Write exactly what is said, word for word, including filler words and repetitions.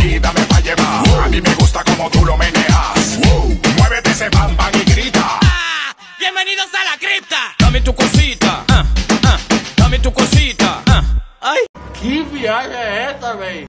aquí, dame pa' llevar. A mí me gusta como tú lo meneas. Muévete ese bam bam y grita. Ah, bienvenidos a la cripta. Dame tu cosita, ah, ah, dame tu cosita, ah. Ay. ¿Qué viaje es esta, güey?